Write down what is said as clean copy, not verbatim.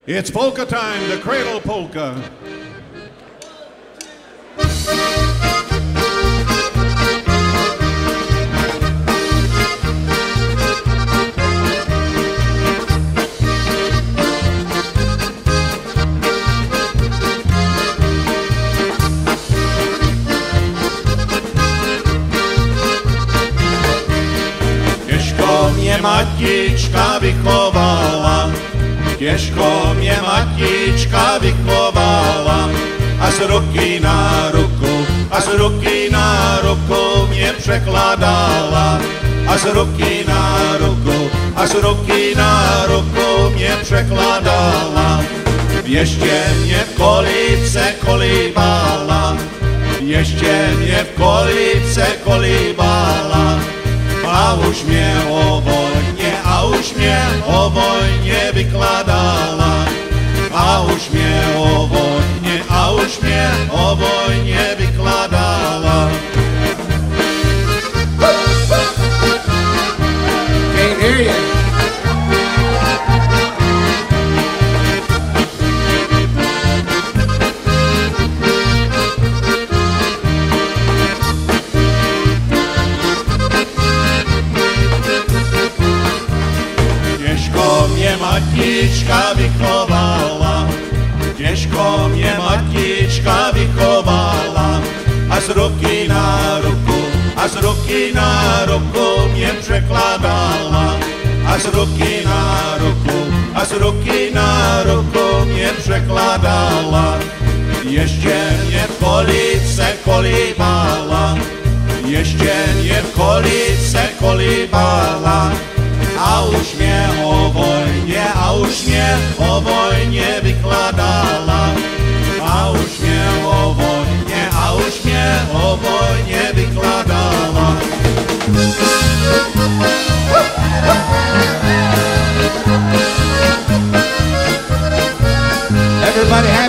It's polka time, the Cradle Polka. Těžko mě matička vychovala, těžko mě matička vychovala, a z ruky na ruku, a z ruky na ruku mě překládala, a z ruky na ruku, a z ruky na ruku mě překládala. Ještě mě v kolíbce kolíbala, ještě mě v kolíbce kolíbala, a už mě o vojně vykládala, a už mě o vojně vykládala. Can't hear you. Těžko mě matička vychovala, těžko mě matička vychovala, a z ruky na ruku, a z ruky na ruku mě překládala, a z ruky na ruku, a z ruky na ruku mě překládala. Ještě mě v kolíbce kolíbala, ještě mě v kolíbce kolíbala, a už mě o vojně vykládala, a už mě o vojně vykládala. Everybody